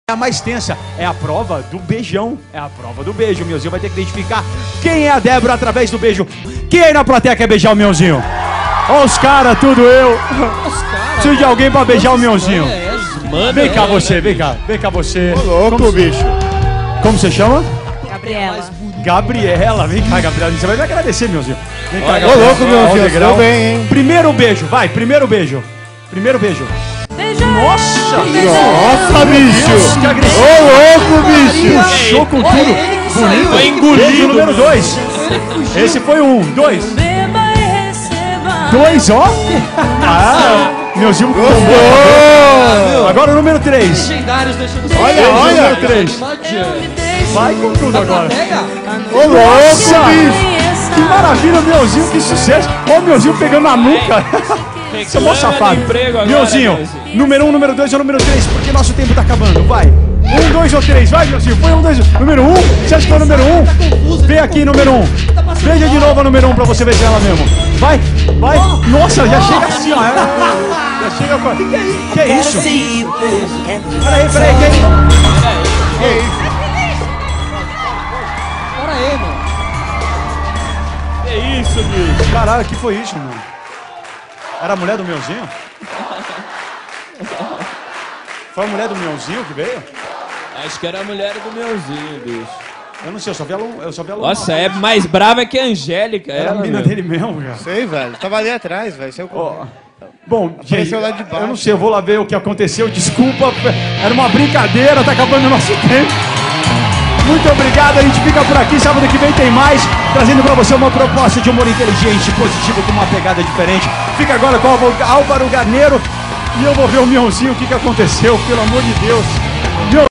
a mais tensa, é a prova do beijão. É a prova do beijo. O Mionzinho vai ter que identificar quem é a Débora através do beijo. Quem aí na plateia quer beijar o Mionzinho? Ó os caras, tudo eu. Preciso de alguém pra beijar o Mionzinho. Vem cá você, vem cá você. Ô louco, bicho. Como você chama? Gabriela. Gabriela, vem cá, Gabriela. Você vai me agradecer, Mionzinho. Vem cá, Ô louco, Mionzinho, deu bem, hein? Primeiro beijo, vai, primeiro beijo. Primeiro beijo. Nossa! Nossa, bicho! Que agressivo! Ô louco, bicho! Puxou com tudo! Bonito! Foi engolido! Beijo número 2! Esse foi um, 2! 2, ó! Ah! Mionzinho Gostou! Agora o número 3! Legendários deixando Olha! Número 3! Vai com tudo agora! Ô louco, bicho! Que maravilha, Mionzinho, que sucesso! Ó o Mionzinho pegando na nuca! Você é mó safado! Mionzinho, número 1, número 2 ou número 3, porque nosso tempo tá acabando, vai! 1, 2 ou 3, vai, Mionzinho! Foi 1, 2, número 1, você acha que foi o número 1? Vem aqui, número 1! Veja de novo a número 1 pra você ver se é ela mesmo! Vai, vai! Nossa, já chega assim, ó! Já chega com... Que é isso? Peraí, que é isso? Para aí, mano. Que isso, bicho? Caralho, que foi isso, mano? Era a mulher do Mionzinho? Foi a mulher do Mionzinho que veio? Acho que era a mulher do Meuzinho, bicho. Eu não sei, eu só vi ela. Nossa, é mais brava que a Angélica. Era a mina dele mesmo, cara. Sei, velho. Tava ali atrás, velho. Ó, bom, gente, Apareceu lá de baixo. eu não sei, eu vou lá ver o que aconteceu. Desculpa, era uma brincadeira, tá acabando o nosso tempo. Muito obrigado, a gente fica por aqui. Sábado que vem tem mais, trazendo pra você uma proposta de humor inteligente, positivo, com uma pegada diferente. Fica agora com o Álvaro Garneiro e eu vou ver o Mionzinho, o que aconteceu, pelo amor de Deus.